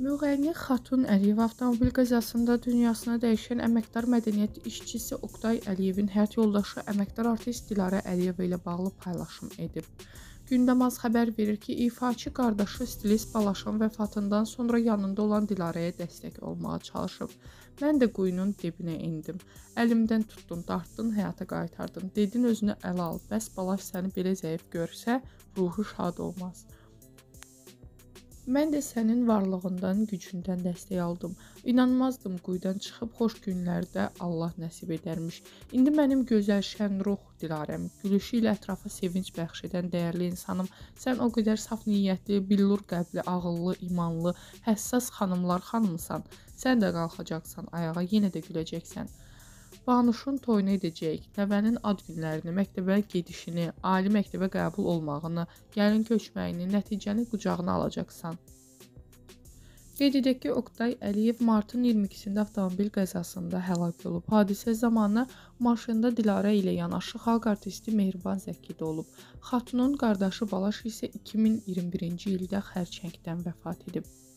Müğənni Xatun Əliyev avtomobil qəzasında dünyasını dəyişən əməkdar mədəniyyət işçisi Oqtay Əliyevin həyat yoldaşı əməkdar artist Dilarə Əliyeva ilə bağlı paylaşım edib. Gündəm Az xəbər verir ki, ifaçı qardaşı stilist Balaşın vəfatından sonra yanında olan Dilarəyə dəstək olmağa çalışıb. Mən də quyunun dibinə indim. Əlimdən tutdun, dartdın, həyata qaytardın. Dedin özünü ələ al, bəs Balaş səni belə zəif görsə, ruhu şad olmaz. Mən də sənin varlığından, gücündən dəstək aldım. İnanmazdım quyudan çıxıb xoş günlərdə Allah nəsib edərmiş. İndi mənim gözəl şən ruh Dilarəm, gülüşü ilə ətrafa sevinç bəxş edən dəyərli insanım. Sən o qədər saf niyyətli, billur qəlbli, ağıllı, imanlı, həssas xanımlar xanımısan. Sən də qalxacaqsan ayağa, yenə də güləcəksən. Banuşun toyunu edəcəyik, nəvənin ad günlərini, məktəbə gedişini, ali məktəbə qəbul olmağını, gəlin köçməyini, nəticəni qucağına alacaqsan. Qeyd edək ki, Oqtay Əliyev martın 22-sində avtomobil qəzasında həlak olub. Hadisə zamanı maşında Dilarə ilə yanaşı xalq artisti Mehriban Zəki də olub. Xatunun qardaşı Balaş isə 2021-ci ildə xərçəngdən vəfat edib.